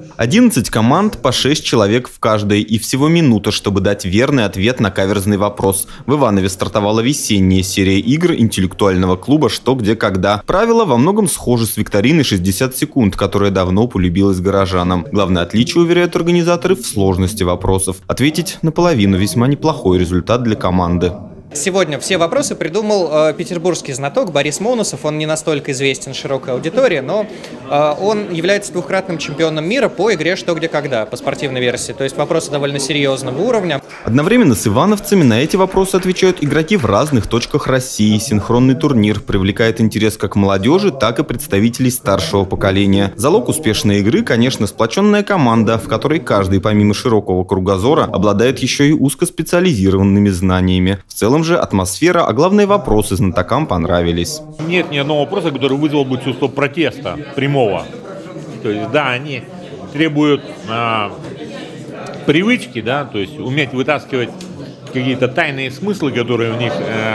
11 команд, по 6 человек в каждой, и всего минута, чтобы дать верный ответ на каверзный вопрос. В Иванове стартовала весенняя серия игр интеллектуального клуба «Что, где, когда». Правила во многом схожи с викториной 60 секунд, которая давно полюбилась горожанам. Главное отличие, уверяют организаторы, в сложности вопросов. Ответить наполовину – весьма неплохой результат для команды. Сегодня все вопросы придумал петербургский знаток Борис Монусов. Он не настолько известен широкой аудитории, но он является двукратным чемпионом мира по игре «Что, где, когда» по спортивной версии. То есть вопросы довольно серьезного уровня. Одновременно с ивановцами на эти вопросы отвечают игроки в разных точках России. Синхронный турнир привлекает интерес как молодежи, так и представителей старшего поколения. Залог успешной игры, конечно, сплоченная команда, в которой каждый, помимо широкого кругозора, обладает еще и узкоспециализированными знаниями. В целом же атмосфера, а главное вопросы знатокам понравились. Нет ни одного вопроса, который вызвал бы чувство протеста прямого. То есть, да, они требуют привычки, да, то есть уметь вытаскивать какие-то тайные смыслы, которые в них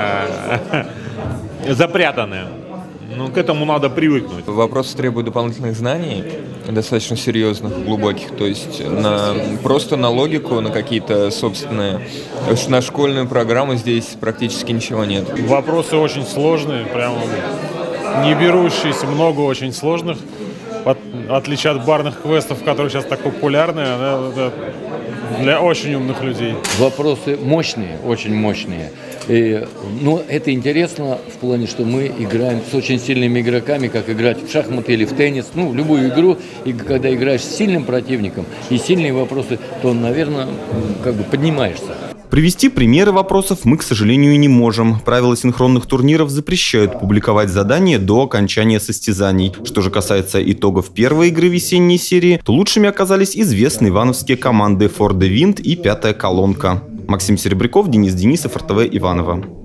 запрятаны. Но к этому надо привыкнуть. Вопросы требуют дополнительных знаний, достаточно серьезных, глубоких. То есть просто на логику, на какие-то собственные, на школьную программу здесь практически ничего нет. Вопросы очень сложные, прям не берущиеся, много очень сложных. В отличие от барных квестов, которые сейчас так популярны, это для очень умных людей. Вопросы мощные, очень мощные. Но это интересно в плане, что мы играем с очень сильными игроками, как играть в шахматы или в теннис, в любую игру. И когда играешь с сильным противником и сильные вопросы, то, наверное, поднимаешься. Привести примеры вопросов мы, к сожалению, не можем. Правила синхронных турниров запрещают публиковать задания до окончания состязаний. Что же касается итогов первой игры весенней серии, то лучшими оказались известные ивановские команды «For the Wind» и «Пятая колонка». Максим Серебряков, Денис Денисов, РТВ Иваново.